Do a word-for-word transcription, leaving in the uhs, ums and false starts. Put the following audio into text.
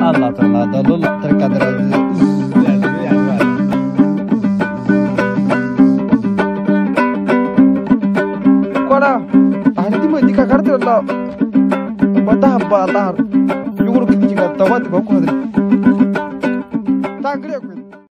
Allah terla dalul terkadar kora ahli di mandi kakar terla mata hamba Allah yugur kiti ka tawat ko ko tak